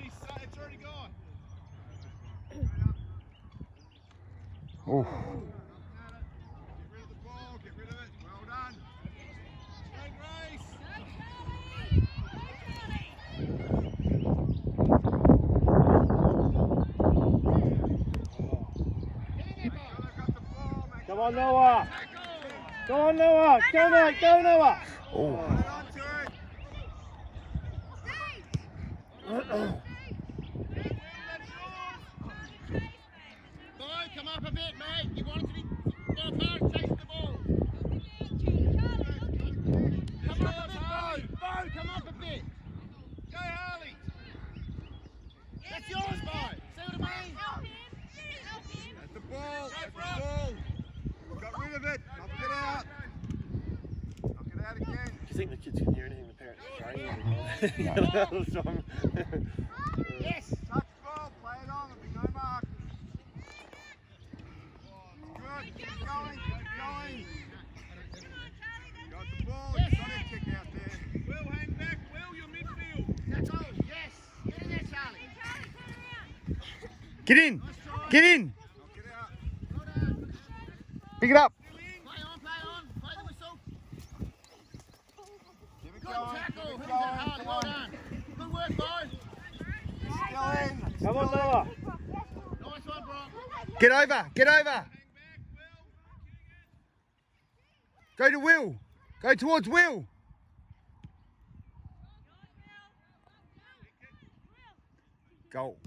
It's already gone. Oh. Get rid of the ball, get rid of it. Well done. Straight race. Come on, Noah. Go on, Noah. Go, Noah. Go, Noah. Oh. Come up a bit, mate. You want it to be more hard chasing the ball. Come up a bit, Bo. Come up a bit. Go, Harley. That's yours, Bo. See what I mean? That's the ball. That's the ball. Got rid of it. Knock it out. Knock it out again. Do you think the kids can hear anything the parents are saying? Yes. Touch ball. Play it on. There'll be no mark. Good. Keep going. Keep going. Got the ball. Yes. Got a kick out there. Will, hang back. Will, your midfield. That's all. Yes. Get in there, Charlie. Get in. Get in. Knock it out. Well done. Pick it up. Play on. Play the whistle. Keep it Good going. tackle. Keep Who's it that, going. Harley? Well done. Good work, boys. Still in. Come on, Noah. Nice one, Brock. Get over. Get over. Go to Will. Go towards Will. Goal.